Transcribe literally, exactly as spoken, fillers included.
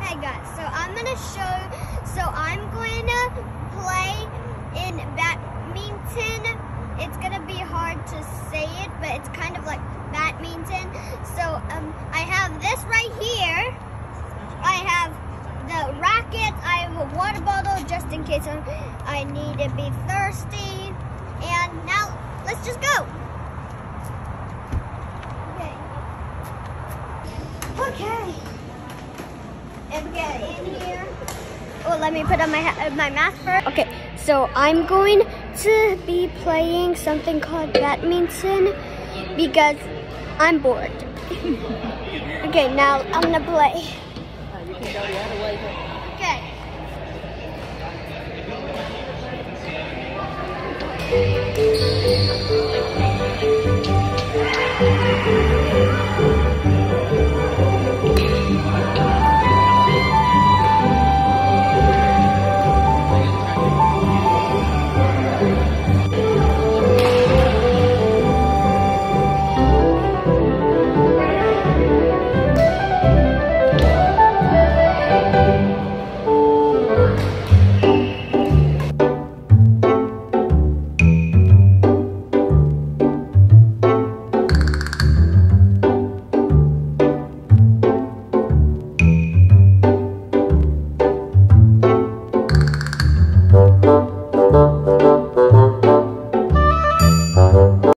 Hey guys, so I'm gonna show, so I'm going to play in badminton. It's gonna be hard to say it, but it's kind of like badminton. So um, I have this right here. I have the rackets, I have a water bottle just in case I, I need to be thirsty. And now, let's just go. Okay. Okay. And get in here. Oh, let me put on my my mask first. Okay, so I'm going to be playing something called badminton because I'm bored. Okay, now I'm gonna play. You can go, yeah.